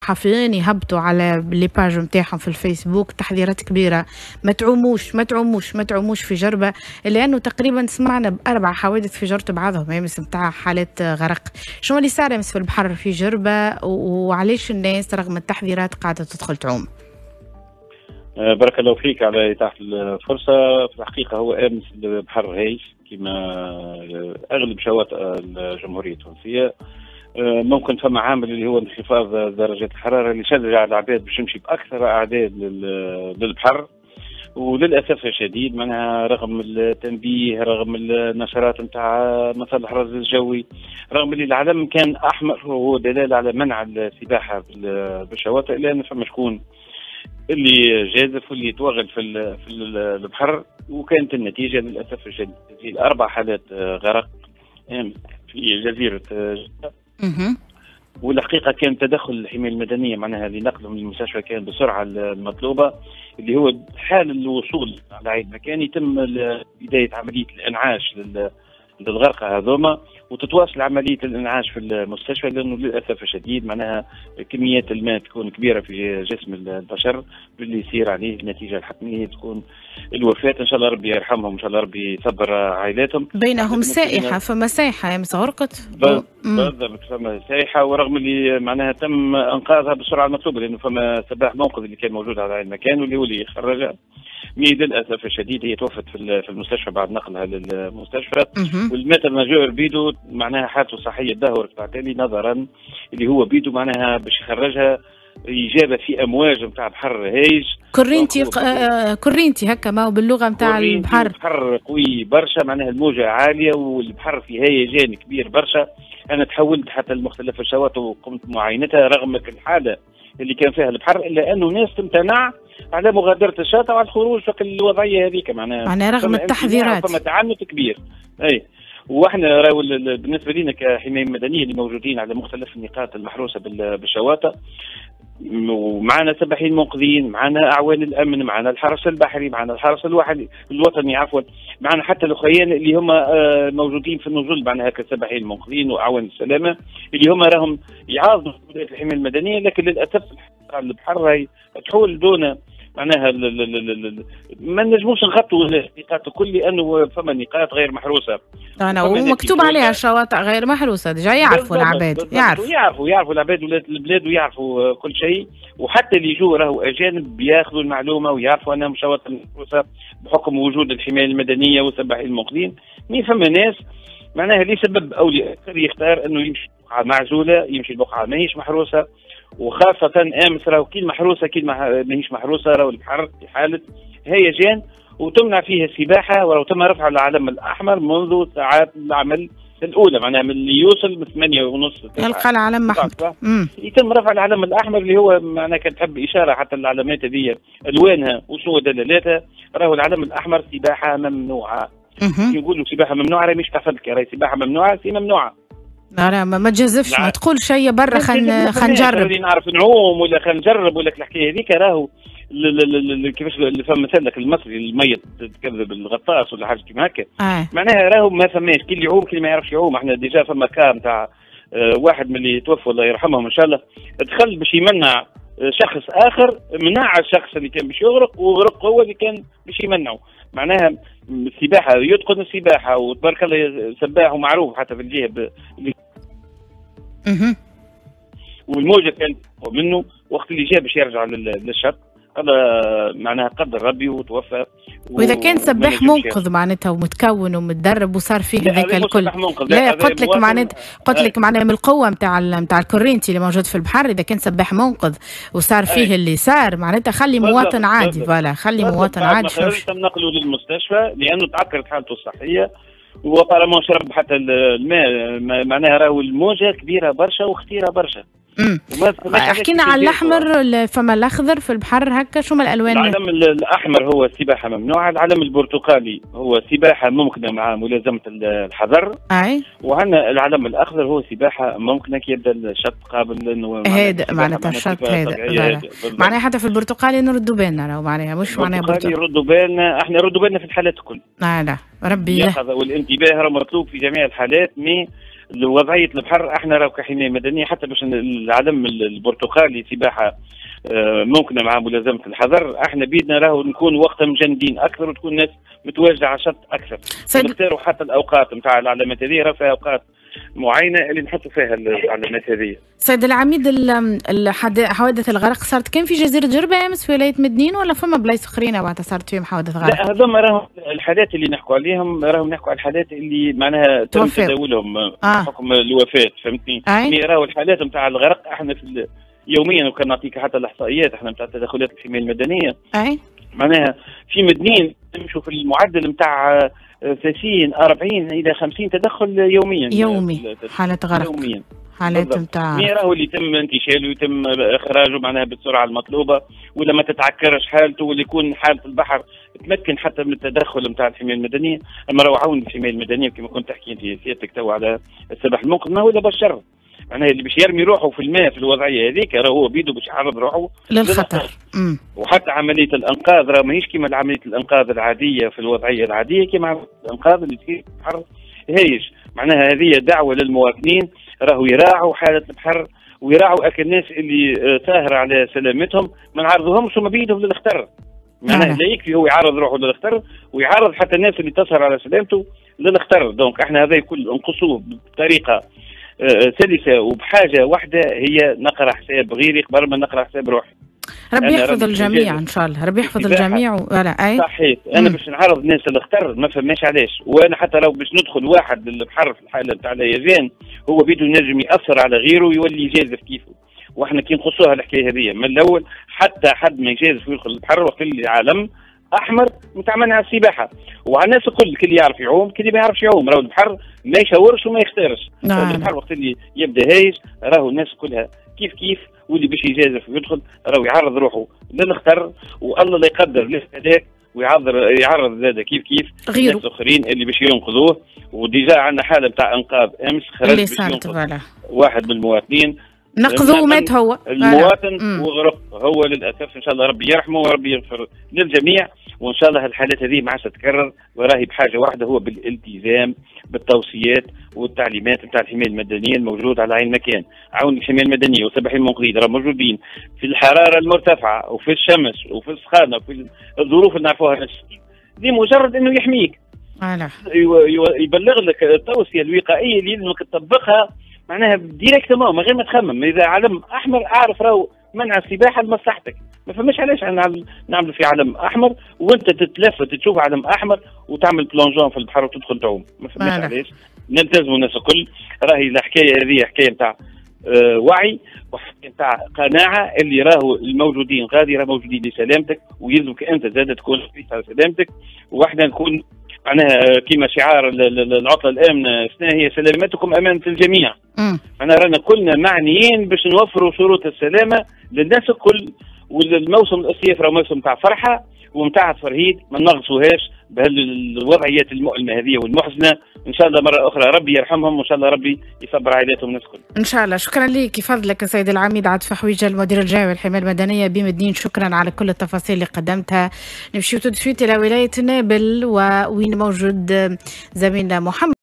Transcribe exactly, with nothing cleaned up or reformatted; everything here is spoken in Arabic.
الصحفيين يهبطوا على لي باج نتاعهم في الفيسبوك تحذيرات كبيره، ما تعوموش ما تعوموش ما تعوموش في جربه، لانه تقريبا سمعنا باربع حوادث في جرة بعضهم يمس نتاع حالات غرق. شنو اللي صار يمس في البحر في جربه، وعليش الناس رغم التحذيرات قاعده تدخل تعوم؟ بارك الله فيك على إتاحة الفرصة. في الحقيقة هو أمس البحر هايج كما أغلب شواطئ الجمهورية التونسية. ممكن فما عامل اللي هو انخفاض درجات الحرارة اللي شجع العباد باش يمشي بأكثر أعداد للبحر، وللأسف الشديد معناها رغم التنبيه، رغم النشرات نتاع مثل الحرز الجوي، رغم اللي العلم كان أحمر وهو دلالة على منع السباحة بالشواطئ، لأن فما شكون اللي جازف واللي يتوغل في في البحر، وكانت النتيجه للاسف الشديد في اربع حالات غرق في جزيره جده. والحقيقه كان تدخل الحمايه المدنيه معناها لنقلهم للمستشفى كان بسرعه المطلوبه، اللي هو حال الوصول على عين مكان يتم بدايه عمليه الانعاش للغرقى هذوما، وتتواصل عمليه الانعاش في المستشفى، لانه للاسف الشديد معناها كميات الماء تكون كبيره في جسم البشر، باللي يصير عليه النتيجه الحتميه تكون الوفاه. ان شاء الله ربي يرحمهم، ان شاء الله ربي يصبر عائلاتهم. بينهم سائحه، فما سائحه يمس غرقت بالضبط، فما سائحه، ورغم اللي معناها تم انقاذها بسرعه المطلوبه، لانه فما سباح منقذ اللي كان موجود على المكان واللي هو اللي خرجها. مي للاسف الشديد هي توفت في المستشفى بعد نقلها للمستشفى، والماتر ماجور بيدو معناها حالته الصحيه تدهورت بعتالي، نظرا اللي هو بيدو معناها باش يخرجها إجابة في أمواج نتاع بحر هايج. كورينتي آه كورينتي هكا ما هو باللغة نتاع البحر. البحر قوي برشا معناها الموجة عالية والبحر في هيجان كبير برشا. أنا تحولت حتى لمختلف الشواطئ وقمت معاينتها رغم الحالة اللي كان فيها البحر، إلا أنه ناس تمتنع على مغادرة الشاطئ وعلى الخروج في الوضعية هذيك معناها. معناها رغم التحذيرات. فما تعنت كبير. أي. واحنا راهو بالنسبة لنا كحماية مدنية اللي موجودين على مختلف النقاط المحروسة بالشواطئ، ومعنا سباحين منقذين، معنا اعوان الامن، معنا الحرس البحري، معنا الحرس الوطني عفوا، معنا حتى الاخوان اللي هم موجودين في النزول معناها كسباحين منقذين واعوان السلامه اللي هم راهم يعارضوا ولايات الحمايه المدنيه، لكن للاسف البحر راهي تحول دون معناها ما نجموش نغطوا النقاط الكل، لانه فما نقاط غير محروسه. انا ومكتوب عليها شواطئ غير محروسه، ديجا يعرفوا العباد، يعرفوا يعرفوا يعرفوا العباد ولاد البلاد ويعرفوا كل شيء، وحتى اللي يجوا راهو اجانب بياخذوا المعلومه ويعرفوا انهم شواطئ محروسه بحكم وجود الحمايه المدنيه والسباحين المنقذين. مين فما ناس معناها لسبب او لاخر يختار انه يمشي بقعه معزوله، يمشي بقعه ماهيش محروسه، وخاصة امس راهو كي المحروسة كي ماهيش محروسة راهو البحر في حالة هيجان وتمنع فيها السباحة، وراه تم رفع العلم الأحمر منذ ساعات العمل الأولى، معناها من اللي يوصل من ثمانية ونص يلقى العلم أحمر، يتم رفع العلم الأحمر اللي هو معناها كانت تحب إشارة حتى العلامات هذه ألوانها وشنو دلالاتها. راهو العلم الأحمر سباحة ممنوعة. يقولوا سباحة ممنوعة راهي مش تفلك، راهي سباحة ممنوعة سي ممنوعة. لا ما تجازفش، ما تقول شيء برا خلينا نجرب نعرف نعوم ولا خلينا نجرب ولا الحكايه هذيك. راهو كيفاش اللي فما مثلك المصري الميت تكذب الغطاس ولا حاجه كيما هكا. آه. معناها راهو ما فماش كي اللي يعوم كي اللي ما يعرفش يعوم. احنا ديجا فما كام نتاع آه واحد من اللي توفوا الله يرحمهم ان شاء الله، دخل باش يمنع شخص اخر، منع الشخص اللي كان باش يغرق وغرق هو اللي كان باش يمنعه. معناها السباحه يتقن السباحه وتبارك الله سباح ومعروف حتى في الجهه اللي اها والموجه كانت منه وقت اللي جاء باش يرجع للشط. هذا معناها قدر ربي وتوفى. واذا كان سباح منقذ معناتها ومتكون ومتدرب وصار فيه هذاك الكل، لا قلت لك معناتها قلت لك معناها من القوه نتاع نتاع الكورينتي اللي موجود في البحر، اذا كان سباح منقذ وصار فيه اللي صار معناتها خلي مواطن عادي، فوالا خلي مواطن عادي. تم نقله للمستشفى لانه تعكرت حالته الصحيه، وطالما شرب حتى الماء معناها راهو الموجه كبيره برشا وخطيره برشا. احكينا على الاحمر، فما الاخضر في البحر هكا، شو ما الالوان؟ العلم الاحمر هو سباحه ممنوعه، العلم البرتقالي هو سباحه ممكنه مع ملازمه الحذر، اي وعندنا العلم الاخضر هو سباحه ممكنه كي يبدا الشط قابل انه هذا معناتها الشط هذا معناها حتى في البرتقالي نردوا بالنا راهو معناها مش معناها برتقالي يردوا بالنا، احنا نردوا بالنا في الحالات الكل. لا لا ربي ياخذ والانتباه راه مطلوب في جميع الحالات. مي وضعيه البحر احنا راهو كحمايه مدنيه حتى باش العلم البرتقالي سباحه ممكن مع ملازمه الحذر، احنا بيدنا راهو نكون وقتها مجندين اكثر وتكون الناس متواجده على الشط اكثر. نختاروا حتى الاوقات نتاع العلامات هذه، راه فيها اوقات معينه اللي نحطوا فيها العلامات هذه. سيد العميد، حوادث الغرق صارت كان في جزيره جربه امس في ولايه مدنين ولا فما بلايص اخرين بعد صارت فيهم حوادث غرق؟ لا هذوما راهم الحالات اللي نحكوا عليهم، راهم نحكوا على الحالات اللي معناها تم تداولهم بحكم آه. الوفاه، فهمتني؟ يعني راهو الحالات نتاع الغرق احنا في يوميا، وكان نعطيك حتى الاحصائيات احنا نتاع تدخلات الحمايه المدنيه. اي معناها في مدنين نمشوا في المعدل نتاع ثلاثين أربعين الى خمسين تدخل يوميا يومي حالة غرق يوميا حالات نتاع راهو اللي يتم انتشاله ويتم اخراجه معناها بالسرعه المطلوبه، ولا ما تتعكرش حالته، واللي يكون حاله البحر تمكن حتى من التدخل نتاع الحمايه المدنيه. اما راهو عون الحمايه المدنيه كما كنت تحكي انت سيادتك تو على السباحه المنقذ، ما هو الا بشر معناها اللي باش يرمي روحه في الماء في الوضعيه هذيك راه هو بيده باش يعرض روحه للخطر. وحتى عمليه الانقاذ راه ماهيش كيما عمليه الانقاذ العاديه في الوضعيه العاديه، كيما الانقاذ اللي تصير في البحر هايش. معناها هذه دعوه للمواطنين راهو يراعوا حاله البحر ويراعوا اكل الناس اللي ساهر على سلامتهم، ما نعرضوهمش وما بيدهم للخطر. معناها لا يكفي هو يعرض روحه للخطر ويعرض حتى الناس اللي تسهر على سلامته للخطر. دونك احنا هذا كل انقصوه بطريقه سلسه وبحاجه واحده، هي نقرا حساب غيري قبل ما نقرا حساب روحي. ربي يحفظ الجميع ان شاء الله، ربي يحفظ الجميع ولا اي صحيح. انا باش نعرض الناس للخطر ما فماش علاش، وانا حتى لو باش ندخل واحد للبحر في الحاله نتاع اليابان هو بيدو نجم ياثر على غيره ويولي يجازف كيفه. واحنا كي نقصوها الحكايه هذه من الاول حتى حد ما يجازف ويدخل البحر وقت اللي عالم احمر نتاع منع السباحه، وعلى الناس الكل كل يعرف يعوم كل ما يعرفش يعوم. راهو البحر ما يشاورش وما يختارش. نعم. البحر وقت اللي يبدا هايج راهو الناس كلها كيف كيف، واللي باش يجازف ويدخل راهو يعرض روحه للخطر، والله لا يقدر له هذاك ويعرض يعرض زاد كيف كيف غيره ناس اخرين اللي باش ينقذوه. وديجا عندنا حاله نتاع انقاذ امس خرج اللي باش ينقذ واحد من المواطنين نقذوه ومات هو المواطن وغرق هو للاسف. ان شاء الله ربي يرحمه وربي يغفر للجميع، وان شاء الله الحالات هذه ما عادش تتكرر. وراهي بحاجه واحده هو بالالتزام بالتوصيات والتعليمات نتاع الحمايه المدنيه الموجود على عين مكان. عون الحمايه المدنيه والسباحين المنقذين راه موجودين في الحراره المرتفعه وفي الشمس وفي السخانه وفي الظروف اللي نعرفوها دي، مجرد انه يحميك يبلغ لك التوصيه الوقائيه اللي لازمك تطبقها معناها ديريكتومون من غير ما تخمم. اذا علم احمر اعرف راهو منع السباحه لمصلحتك، ما فماش علاش نعمل في علم احمر وانت تتلفت تشوف علم احمر وتعمل بلونجون في البحر وتدخل تعوم، ما فماش علاش. نلتزموا الناس الكل. راهي الحكايه هذه حكايه نتاع أه وعي وحكايه نتاع قناعه اللي راهو الموجودين غادي راه موجودين لسلامتك، ويلزمك انت زاد تكون حريص على سلامتك. واحنا نكون معناها كيما شعار العطله الامنه سنة هي سلامتكم امانه الجميع. احنا رانا كلنا معنيين باش نوفروا شروط السلامه للناس الكل. والموسم الصيف راه موسم تاع فرحه ومتاع تفرهيد، ما نغصوهاش بهالوضعيات المؤلمه هذه والمحزنه. ان شاء الله مره اخرى ربي يرحمهم وان شاء الله ربي يصبر عائلاتهم الناس الكل ان شاء الله. شكرا لك فضلك سيد العميد عاطف حويجه المدير الجامعي للحمايه المدنيه بمدنين، شكرا على كل التفاصيل اللي قدمتها. نمشي تو الى ولايه نابل ووين موجود زميلنا محمد.